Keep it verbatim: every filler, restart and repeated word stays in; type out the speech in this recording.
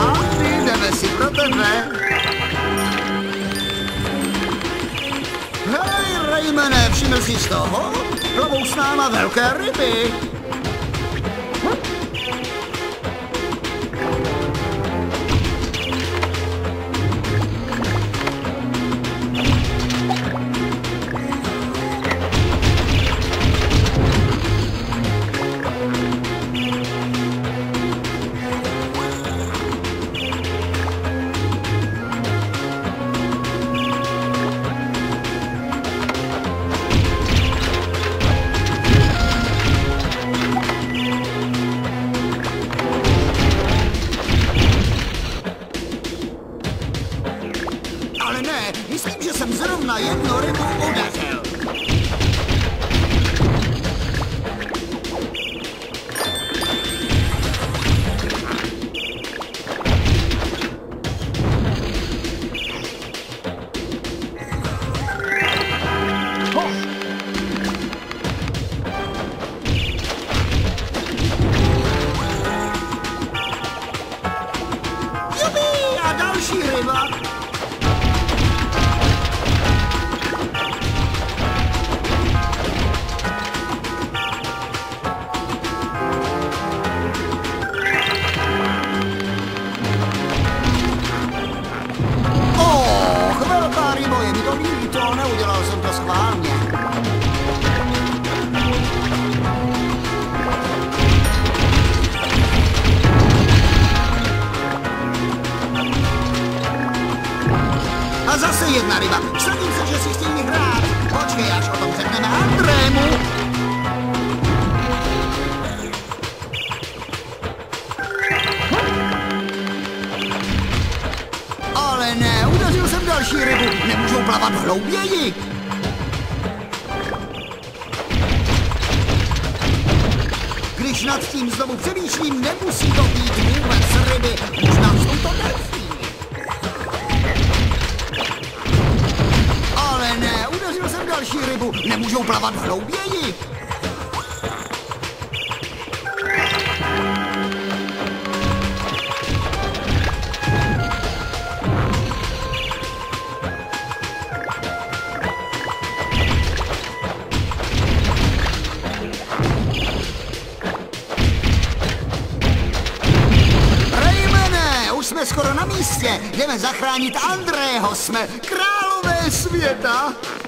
Andy, jdeme si pro tebe. Hej, Raymane, všiml jsi z toho? Plavou s náma velké ryby. Ale ne, myslím, že jsem zrovna jednu rybu udeřil. Jupi, a další ryba. Je mi to líto, neudělal jsem to schválně. A zase jedna ryba. Vsadím se, že si chtějí hrát. Počkej, až o tom řekneme Andrému. Ale ne, udeřil jsem další rybu. Nemůžou plavat hlouběji. Když nad tím znovu přemýšlím, nemusí to být vůbec ryby. Možná jsou to delfíny. Ale ne, udeřil jsem další rybu. Nemůžou plavat hlouběji. Jsme skoro na místě. Jdeme zachránit Andrého. Jsme králové světa.